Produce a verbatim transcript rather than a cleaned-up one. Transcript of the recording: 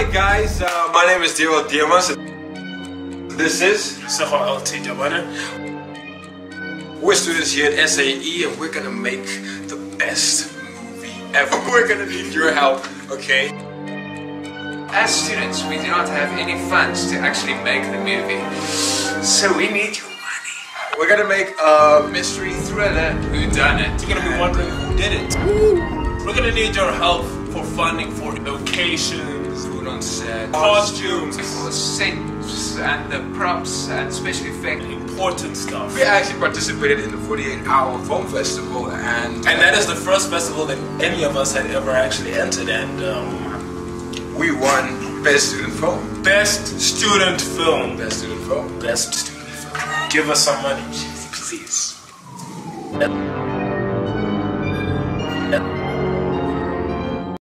morning, guys. Uh, my name is Diego Diamas. This is Seho L T Jabana. We're students here at S A E, and we're gonna make the best movie ever. We're gonna need your help, okay? As students, we do not have any funds to actually make the movie, so we need your money. We're gonna make a mystery thriller. Who done it? You're gonna be wondering who did it. We're gonna need your help for funding for locations, Food on set, costumes, For sets and the props and special effects. important stuff. We actually participated in the forty-eight hour Film Festival, and And that is the first festival that any of us had ever actually entered, and um, we won Best Student Film. best student film. Best Student Film. Best student film. Give us some money, please.